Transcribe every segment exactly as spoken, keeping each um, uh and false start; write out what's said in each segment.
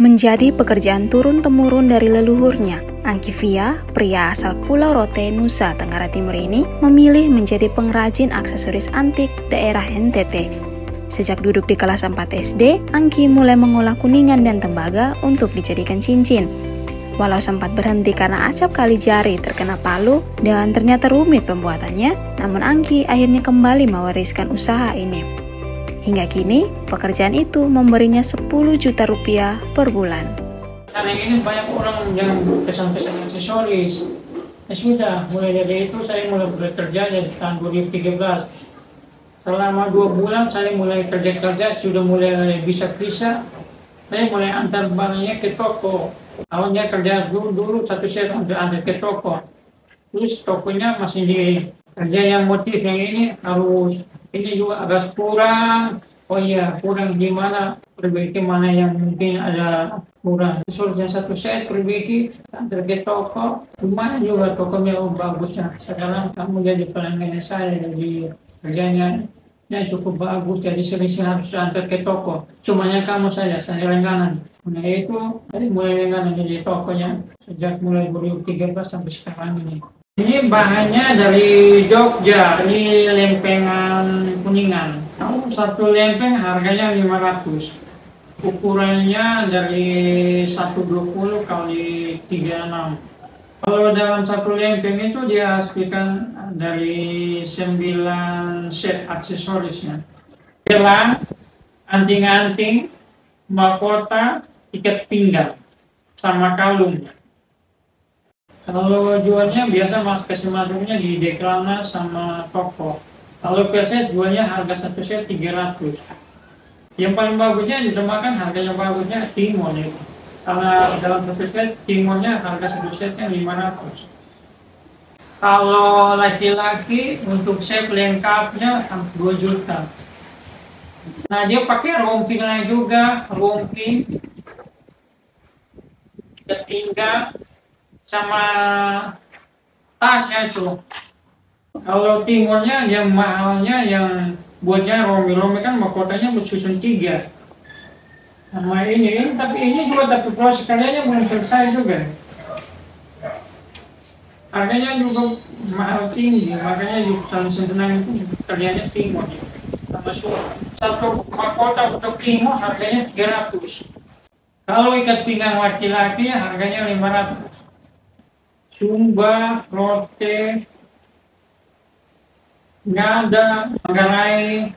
Menjadi pekerjaan turun-temurun dari leluhurnya, Angkivia, pria asal Pulau Rote, Nusa Tenggara Timur ini, memilih menjadi pengrajin aksesoris antik daerah N T T. Sejak duduk di kelas empat S D, Angki mulai mengolah kuningan dan tembaga untuk dijadikan cincin. Walau sempat berhenti karena acap kali jari terkena palu dan ternyata rumit pembuatannya, namun Angki akhirnya kembali mewariskan usaha ini. Hingga kini, pekerjaan itu memberinya sepuluh juta rupiah per bulan. Karena ini banyak orang yang pesan-pesan aksesoris. Ya sudah, mulai dari itu saya mulai bekerja dari tahun dua ribu tiga belas. Selama dua bulan saya mulai kerja-kerja, sudah mulai bisa-bisa. Saya mulai antar barangnya ke toko. Awalnya kerja dulu-dulu satu set untuk antar ke toko. Terus tokonya masih di kerja yang motif yang ini harus ini juga agak kurang. Oh iya, kurang gimana? Perbaiki mana yang mungkin ada kurang. Soalnya satu set perbaiki, antar ke toko. Lumayan juga tokonya oh, bagusnya. Sekarang kamu jadi pelanggan saya, jadi kerjanya ya cukup bagus. Jadi sering-sering harus antar ke toko. Cumanya kamu saja, saya langganan. Nah itu, dari mulai langganan jadi tokonya. Sejak mulai dua ribu tiga belas sampai sekarang ini. Ini bahannya dari Jogja, ini lempengan kuningan. Kalau satu lempeng harganya lima ratus. Ukurannya dari seratus dua puluh kali tiga puluh enam. Kalau dalam satu lempeng itu dia hasilkan dari sembilan set aksesorisnya. Gelang, anting-anting, mahkota, ikat pinggang, sama kalung. Kalau jualnya biasa mas kasih masuknya di Dekrana sama toko. Kalau per set jualnya harga satu set tiga ratus. Yang paling bagusnya ditemakan harganya bagusnya timon itu. Karena dalam satu set timonnya harga satu setnya lima ratus. Kalau laki-laki untuk set lengkapnya dua juta. Nah dia pakai rompingnya juga, romping, pinggang, sama tasnya itu. Kalau timurnya yang mahalnya yang buatnya romi-romi kan mahkotanya bersusun tiga. Sama ini, tapi ini juga tapi proses karyanya belum selesai juga. Harganya juga mahal tinggi, makanya juga saling senang itu karyanya timur. Sama satu mahkota untuk timur harganya tiga ratus. Kalau ikat pinggang laki-laki harganya lima ratus. Sumba, Rote, Ngada, Manggarai,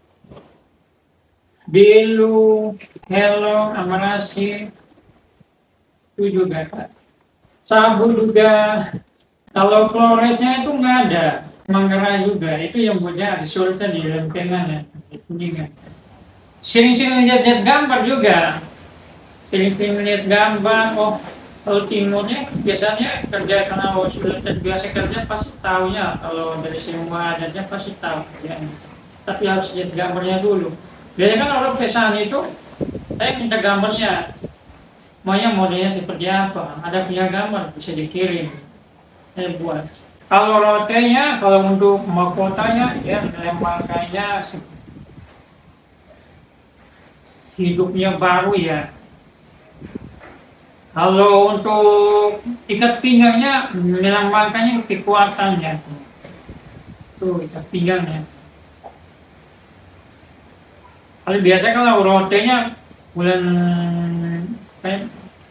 Belu, Hello, Amarasi, itu juga Pak. Sabu juga. Kalau Floresnya itu nggak ada. Manggarai juga, itu yang punya disultan di lempengan ya, di kuningan. Sering-sering lihat-lihat gambar juga. Sering-sering lihat gambar, oh kalau timurnya biasanya kerja karena sudah terbiasa kerja pasti tahunya, kalau dari semua adatnya pasti tahu ya. Tapi harus lihat gambarnya dulu. Biasanya kan orang pesan itu, saya minta gambarnya, maunya modelnya seperti apa, ada punya gambar bisa dikirim, saya buat. Kalau rotenya, kalau untuk mahkotanya, ya lembarannya hidupnya baru ya. Kalau untuk ikat pinggangnya melambangkannya kekuatannya. Tuh ikat pinggangnya. Kalau biasa kalau rotenya bulan kayak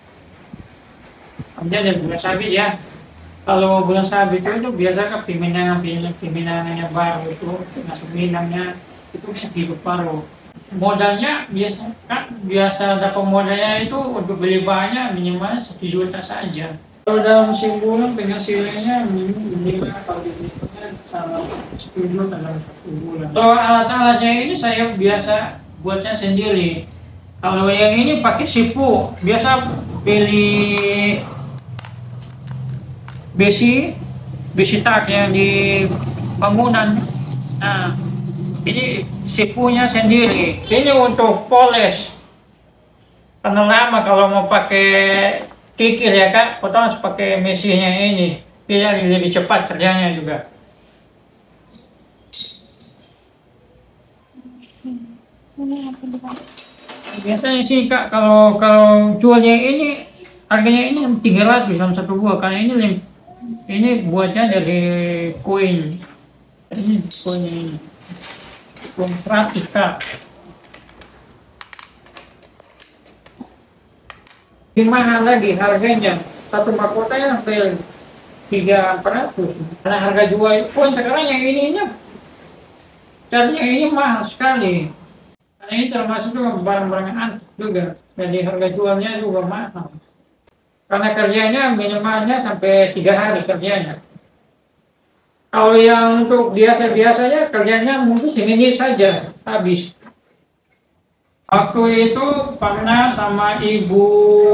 ada bulan sabit ya. Kalau bulan sabit itu, itu biasa kan peminangan peminangannya baru itu masuk minangnya itu kan hidup baru. Modalnya biasa kan biasa dapat modalnya itu untuk beli banyak minimal satu juta saja. Kalau dalam sebulan penghasilannya minimal kalau dihitungnya sama sepuluh juta dalam satu bulan. Kalau alat-alatnya ini saya biasa buatnya sendiri. Kalau yang ini pakai sipu, biasa beli besi besi tak yang di bangunan. Nah, ini sipunya sendiri. Ini untuk poles. Karena lama kalau mau pakai kikir ya kak, kita harus pakai mesinnya ini. Biar lebih cepat kerjanya juga. Biasanya sih Kak, kalau kalau jualnya ini harganya ini tiga ratus dalam satu buah, karena ini lim- ini buatnya dari koin. Ini koin ini. Koin seratus Kak. Gimana lagi harganya? Satu mahkotanya sampai tiga empat ratus. Karena harga jual pun sekarang yang ininya, carinya ini mahal sekali. Karena ini termasuk juga barang-barang antik juga. Jadi harga jualnya juga mahal. Karena kerjanya minimalnya sampai tiga hari kerjanya. Kalau yang untuk biasa-biasanya kerjanya mungkin seminggu saja habis. Waktu itu pernah sama Ibu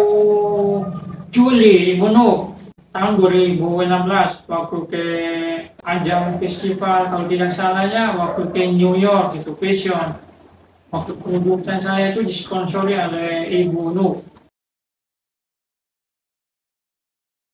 Juli, Ibu Nuh, tahun dua ribu enam belas waktu ke ajang festival, kalau tidak salahnya waktu ke New York itu fashion. Waktu penyebutan saya itu disponsori oleh Ibu Nuh.